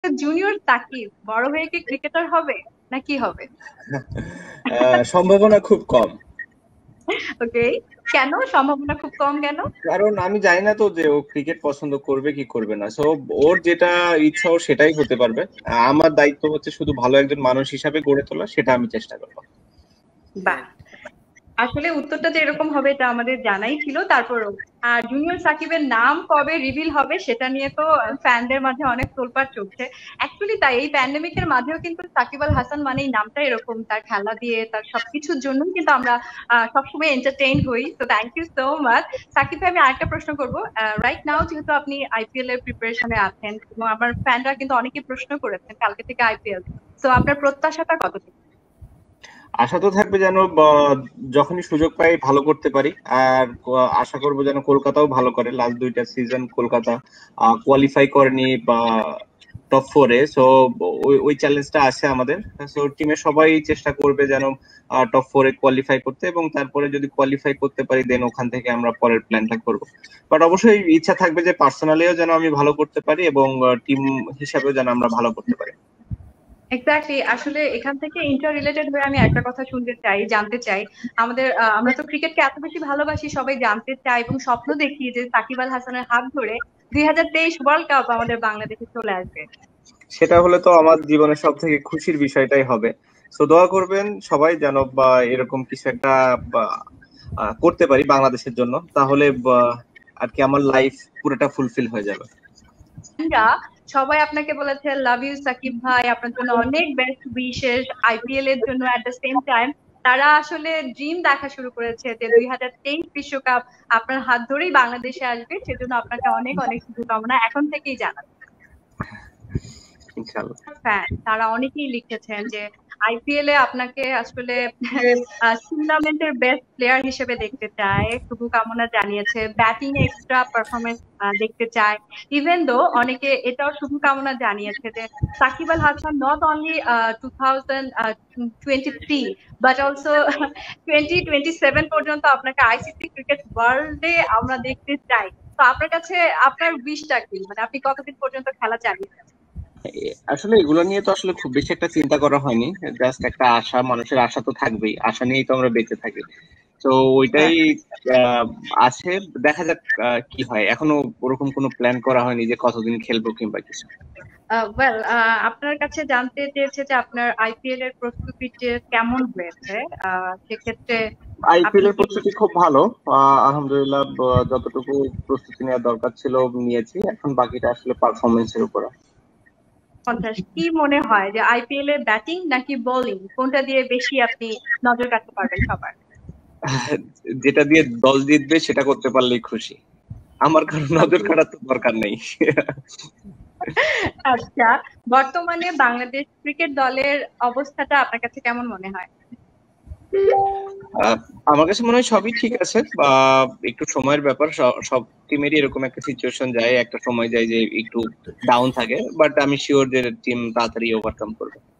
Junior Shakib বড় হয়ে কি ক্রিকেটার হবে না কি হবে? সম্ভাবনা খুব কম। ওকে, কেন সম্ভাবনা খুব কম কেন? কারণ আমি জানি না তো যে ও ক্রিকেট পছন্দ করবে কি করবে না, সো ওর যেটা ইচ্ছা ও সেটাই হতে পারবে। আমার দায়িত্ব হচ্ছে শুধু ভালো একজন মানুষ হিসাবে গড়ে তোলা, সেটা আমি চেষ্টা করবো। বাহ, আসলে উত্তরটা যে এরকম হবে এটা আমাদের জানাই ছিল। তারপরও আর জুনিয়র সাকিবের নাম কবে রিভিল হবে সেটা নিয়ে তো ফ্যানদের মাঝে অনেক তোলপাড় চলছে। অ্যাকচুয়ালি তাই এই প্যান্ডেমিকের মাঝেও কিন্তু সাকিব আল হাসান মানে এই নামটা এরকম, তার খেলা দিয়ে তার সবকিছুর জন্যই কিন্তু আমরা সবসময় এন্টারটেইন হই। তো thank you so much. Shakib ভাই, আমি আরেকটা প্রশ্ন করবো। রাইট নাও যেহেতু আপনি আইপিএল এর প্রিপারেশনে আছেন এবং আমার ফ্যানরা কিন্তু অনেকেই প্রশ্ন করেছেন কালকে থেকে আইপিএল, তো আপনার প্রত্যাশাটা কতটুকু? আশা তো থাকবে যেন যখনই সুযোগ পাই ভালো করতে পারি। আর আশা করবো যেন কলকাতাও ভালো করে। লাস্ট দুইটা সিজন কলকাতা কোয়ালিফাই করেনি বা টপ ফোরে, সো ওই ওই চ্যালেঞ্জটা আছে আমাদের। সো টিমের সবাই চেষ্টা করবে যেন টপ ফোরে কোয়ালিফাই করতে, এবং তারপরে যদি কোয়ালিফাই করতে পারি দেন ওখান থেকে আমরা পরের প্ল্যানটা করব। বাট অবশ্যই ইচ্ছা থাকবে যে পার্সোনালিও যেন আমি ভালো করতে পারি এবং টিম হিসাবেও যেন আমরা ভালো করতে পারি। এক্স্যাক্টলি, আসলে এখান থেকে ইন্টার রিলেটেড হয়ে আমি একটা কথা শুনতে চাই, জানতে চাই। আমাদের আমরা তো ক্রিকেটকে এত বেশি ভালোবাসি, সবাই জানতে চাই এবং স্বপ্ন দেখি যে সাকিব আল হাসানের হাত ধরে 2023 ওয়ার্ল্ড কাপ আমাদের বাংলাদেশে চলে আসবে। সেটা হলে তো আমার জীবনের সব থেকে খুশির বিষয়টাই হবে। তো দোয়া করবেন সবাই যেন বা এরকম কিছু একটা বা, করতে পারি বাংলাদেশের জন্য, তাহলে আর কি আমার লাইফ পুরোটা ফুলফিল হয়ে যাবে। আমরা সবাই আপনাকে বলেছে লাভ ইউ সাকিব ভাই, আপনার জন্য অনেক বেস্ট উইশেস আইপিএল এর জন্য। এট দ্য সেম টাইম তারা আসলে ড্রিম দেখা শুরু করেছে যে 2023 বিশ্বকাপ আপনার হাত ধরেই বাংলাদেশে আসবে, সেজন্য আপনাকে অনেক অনেক শুভকামনা এখন থেকেই জানাই। ইনশাআল্লাহ। ফ্যান তারা অনেকেই লিখেছেন যে আইপিএল এ আপনাকে আসলে টুর্নামেন্টের বেস্ট প্লেয়ার হিসেবে দেখতে চায়, শুভকামনা জানিয়েছে, ব্যাটিং এ এক্সট্রা পারফরমেন্স দেখতে চায়। ইভেন দো অনেকে এটাও শুভকামনা জানিয়েছে যে Shakib Al Hasan not only 2023 but also 2027 পর্যন্ত আপনাকে আইসিসি ক্রিকেট ওয়ার্ল্ডে আমরা দেখতে চাই। তো আপনার কাছে আপনার উইশটা কি, মানে আপনি কতদিন পর্যন্ত খেলা চালিয়ে যাচ্ছেন? আসলে এগুলো নিয়ে তো আসলে খুব বেশি একটা চিন্তা করা হয়নি। জাস্ট একটা আশা, মানুষের আশা তো থাকবেই, আশা নিয়েই তো আমরা বেঁচে থাকি। তো ওইটাই আহ, আছে। দেখা যাক কি হয়। এখনো ওরকম কোনো প্ল্যান করা হয়নি যে কতদিন খেলবো কিংবা কিছু। ওয়েল, আপনার কাছে জানতে চেয়েছে যে আপনার আইপিএল এর প্রস্তুতি কেমন হয়েছে। সেক্ষেত্রে আইপিএল আপনি এর কি প্রস্তুতি খুব ভালো। আলহামদুলিল্লাহ, যতটুকু প্রস্তুতি নেওয়া দরকার ছিল নিয়েছি। এখন বাকিটা আসলে পারফরমেন্সের উপর। কি মনে হয় যে আইপিএল এর ব্যাটিং নাকি বোলিং কোনটা দিয়ে বেশি আপনি নজর কাটতে পারবেন সবার? যেটা দিয়ে দল জিতবে সেটা করতে পারলেই খুশি। আমার কারো নজর Okay. কাটার তো দরকার নেই। আচ্ছা, বর্তমানে বাংলাদেশ ক্রিকেট দলের অবস্থাটা আপনার কাছে কেমন মনে হয়? আহ, আমার কাছে মনে হয় সবই ঠিক আছে। একটু সময়ের ব্যাপার, সব টিমেরই এরকম একটা সিচুয়েশন যায়, একটা সময় যায় যে একটু ডাউন থাকে, বাট আমি শিওর যে টিম তাড়াতাড়ি ওভারকাম করবে।